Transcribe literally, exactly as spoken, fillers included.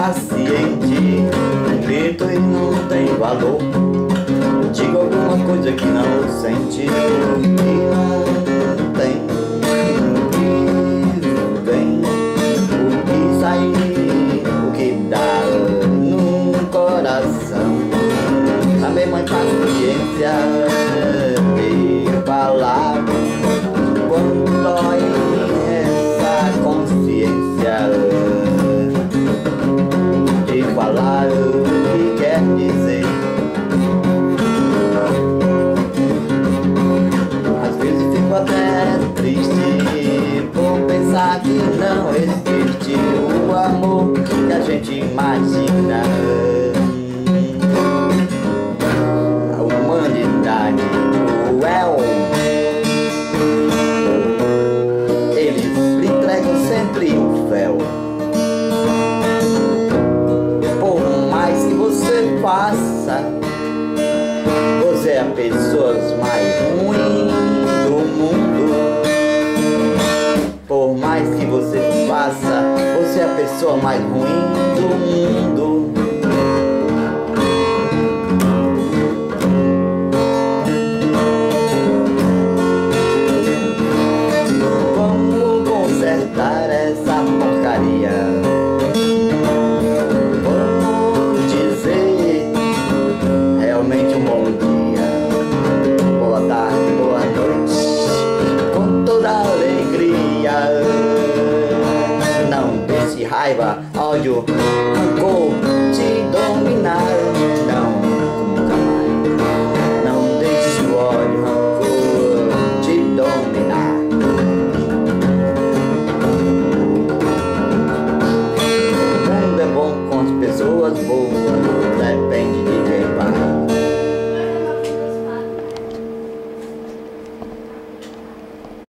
impaciente, grito e não tem valor. Digo alguma coisa que não sente, que não tem, o que vem, o que sai, o que dá no coração. A mesma impaciência de falar quando dói essa consciência de falar o que quer dizer. Às vezes fico até triste por pensar que não existe o amor que a gente imagina. A humanidade cruel, eles lhe entregam sempre o véu. Por mais que você faça, você é a pessoa mais ruim do mundo. Por mais que você faça, você é a pessoa mais ruim do mundo. Vamos consertar essa porcaria. Vamos dizer realmente um bom dia, boa tarde, boa noite, com toda alegria. Não deixe raiva, ódio, rancor te dominar.